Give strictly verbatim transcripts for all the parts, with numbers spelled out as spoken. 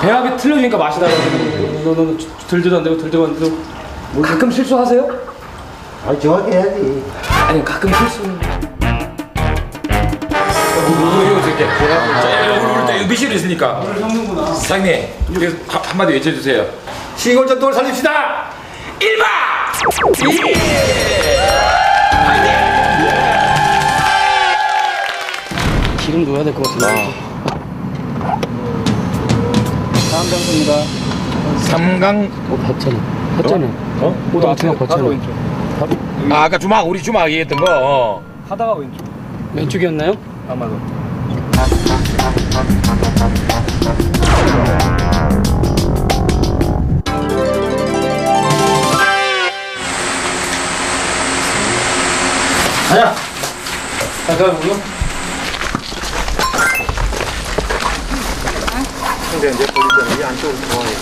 배합이 틀려지니까 맛이 다르고 너는 들지도 안 되고 들지도 안 되고 가끔 실수하세요? 아 정확히 해야지. 아니 가끔 실수. 이거 어떻게? 제가 우리 미션이 있으니까. 오늘 성능구나. 사장님, 여기 한마디 외쳐주세요. 시골전통을 살립시다. 일바. 기름 넣어야 될 것 같은데. 다음 장소입니다. 삼강. 어, 봤잖아. 봤잖아. 어? 오당 주막 봤잖아. 아, 아까 주막 우리 주막 얘기했던 거. 어. 하다가 왼쪽. 왼쪽이었나요? 아마도. 가자. 잠깐 보여. 근데 이제 보니까 이 안쪽으로 들어와요.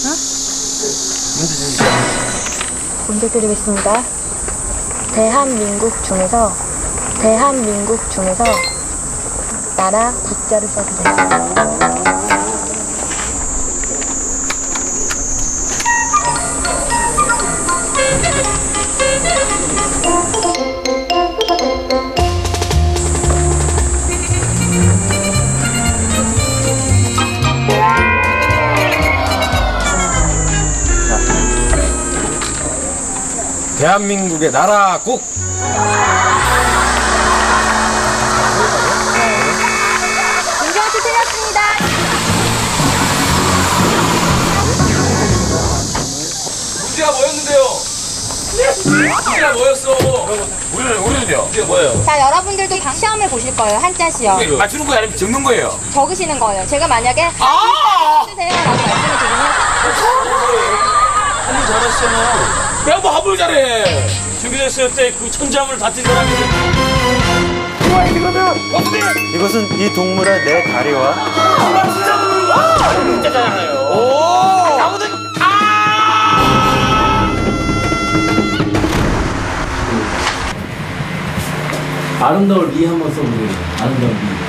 문제 드리겠습니다. 대한민국 중에서 대한민국 중에서 나라 국자를 써주세요. 대한민국의 나라국. 김경 씨 틀렸습니다. 문제가 뭐였는데요? 문제가 뭐였어? 우리는 우리는요. 문제가 뭐예요? 자, 여러분들도 방 시험을 보실 거예요. 한자 시험. 맞추는 거예요, 아니면 적는 거예요? 적으시는 거예요. 제가 만약에 아! 쓰세요라고 말씀을 드리면 한번 잘하시잖아요. 내가 뭐 합을 잘해. 준비됐을 때 그 천장을 다친 사람이 좋아, 이거면 어떻게? 이것은 이 동물의 네 다리와 진짜잖아요. 오! 나거든. 아! 아름다울 리 한번 써보세요. 아름다울 리.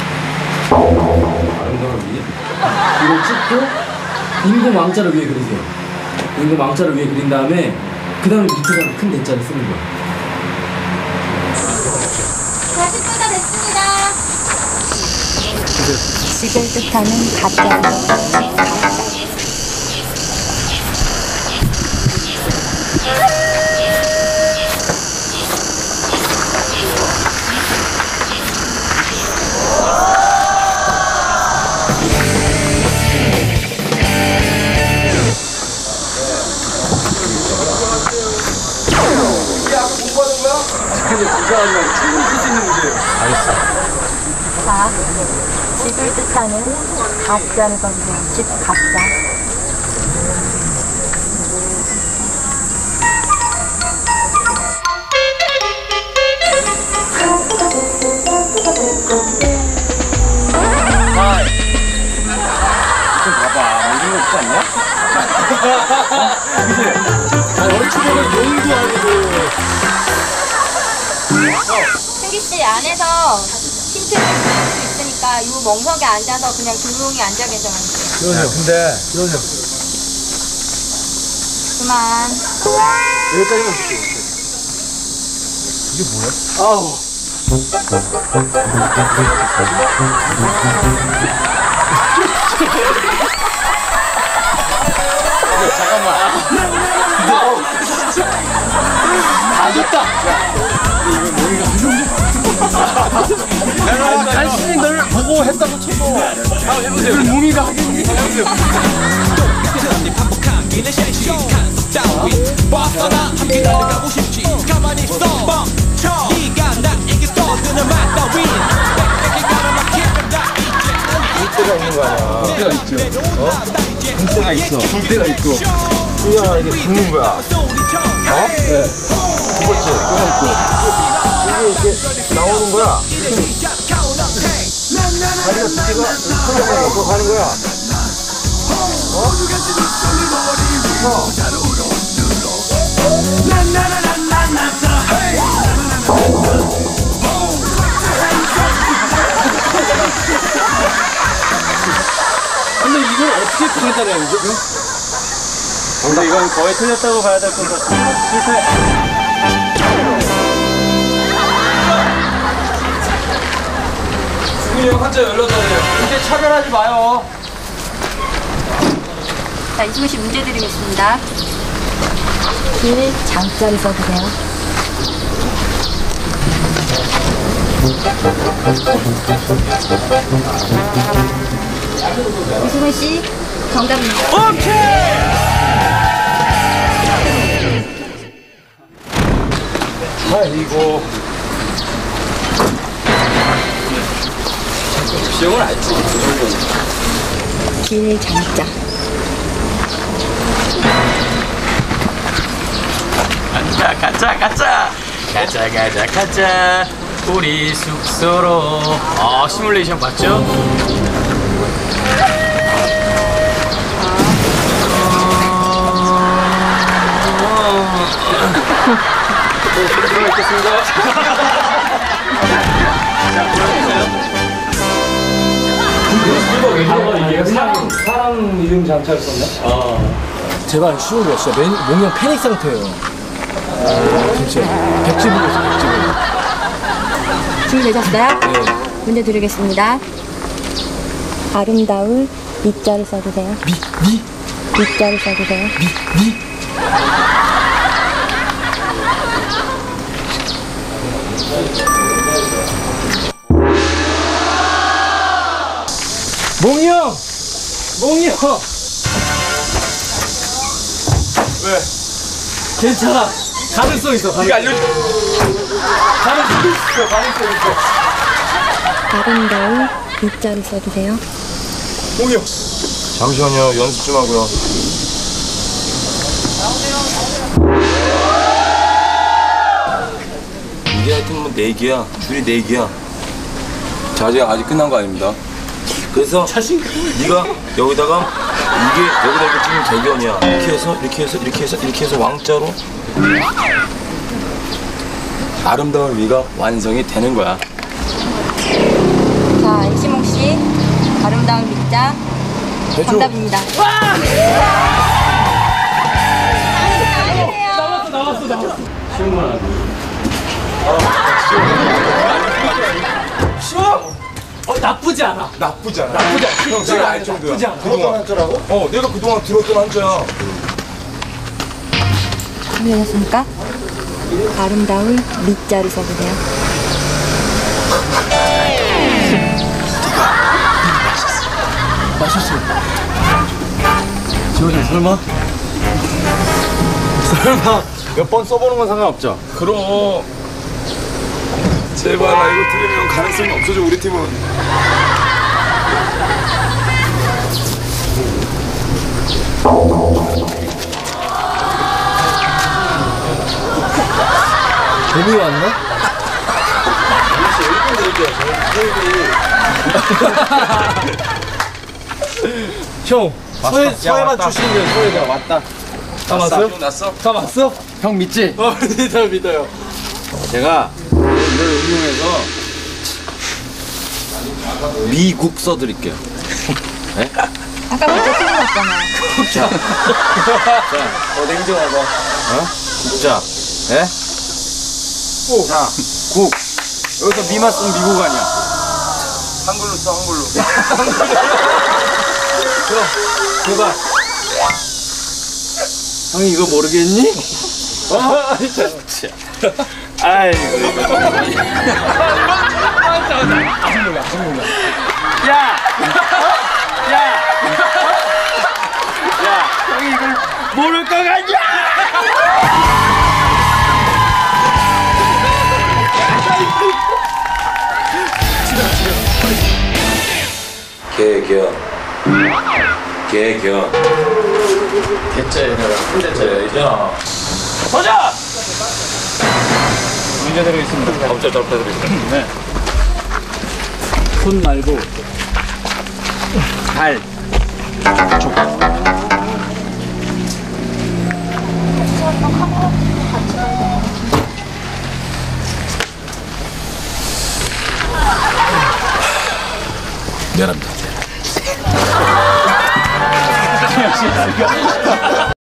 아름다울 리. 이걸 찍고 인공 왕자를 위에 그리세요. 인공 왕자를 위에 그린 다음에 그 다음에 밑에다가 큰 대자를 쓰는 거예요. 사십 초가 됐습니다. 집을 뜻하는 가짜. 자, 집을 뜻하는 가짜를 써주세요. 집 가짜. 좀 봐봐. 만든 거 없지 않냐? 그치? 얼추보면 용도 아니고. 승기 씨 안에서 힌트를 줄 수 있으니까 이 멍석에 앉아서 그냥 조용히 앉아 계셔만 돼요. 야, 근데 그러죠. 그만. 여기까지만 볼게요. 이게 뭐야? 아우. 다 줬다. 내가 간신히 널 보고 했다고 쳐도. 한번 해보세요. 무미가 하겠니? 해보세요. 때가 있는 거 아니야. 때가 있죠. 어? 때가 있어. 때가 있고. 이야, 이게 죽는 거야. 어? 네. 그렇지. 때가 있고. 이게 이렇게 나오는 거야. 다리가 두 개가 흘러가 놓고 가는 거야. 어? 어. 근데 이걸 어떻게 천원짜리 아니죠? 근데 이건 거의 틀렸다고 봐야 될 것 같아. 실패. 수근이 형 한자 열여덟이에요. 이제 차별하지 마요. 자, 이수근 씨 문제 드리겠습니다. 길 장자를 써주세요. 이수근 씨, 정답입니다. 아이고. 기억은 알지. 길 장자. 가자 가자 가자 가자 가자 가자 우리 숙소로. 아 시뮬레이션 맞죠? 사람, 사람 이름 장차였었나? 아. 제발 쉬운 거 진짜 맨, 몸이 패닉 상태예요. 아, 진짜. 백지불이었어, 백지불. 준비되셨어요? 네. 문제 드리겠습니다. 아름다울 밑자를 써주세요. 미, 미, 밑자를 써주세요. 미, 미. 몽이 형! 몽이 형! 왜? 괜찮아. 가능성 있어, 네가 가능성. 알려줘. 가능성 있어, 가능성 있어. 아름다울 밑자를 써주세요. 몽이 형. 잠시만요 연습 좀 하고요. 이게 하여튼 뭐 내기야. 줄이 내기야. 자제 아직 끝난 거 아닙니다. 그래서 네가 여기다가 이게 여기다 이렇게 찍으면 대견이야. 이렇게 해서 이렇게 해서 이렇게 해서 이렇게 해서 왕자로 아름다운 위가 완성이 되는 거야. 자, 이시몽 씨, 아름다운 밑자. 정답입니다. 나왔어, 나왔어, 나왔어. 쉬운 건 아니야. 쉬워? 어, 나쁘지 않아. 나쁘지 않아. 나쁘지 않아. 형, 내가 알 정도야. 나쁘지 않아. 그동안 한자라고? 어, 내가 그동안 들었던 한자야. 준비되셨습니까? 아름다울 밑자를 써주세요. 맛있어. 지호씨 설마? 설마 몇 번 써보는 건 상관없죠? 그럼. 제발, 나 이거 틀리면 가능성이 없어져, 우리 팀은. 재미 왔나? 형, 서해, 서해만 출신인데 서해가 왔다. 다 왔어요? 났어? 다 왔어? 형 믿지? 어, 믿어요, 믿어요. 제가 이걸 응용해서 미국 써드릴게요. 네? 아까 밑자 틀리셨잖아요. 자, 자, 어, 냉정하고, 어? 국자, 예? 자, 국. 여기서 미만 쓰면 미국 아니야. 한글로 써, 한글로. 그럼, 제발. 형이 이거 모르겠니? 어? 진짜. 아이고, 이거. 안 몰라, 안 몰라. 야! 야! 야! 형이 이걸 모를 거 같냐? 개견. 개견. 대자에다가 큰 대자에 있잖아. 도전! 문제 드리겠습니다. 업자 잘 부탁드리겠습니다. 네. 손 말고 발. 미안합니다. 씨.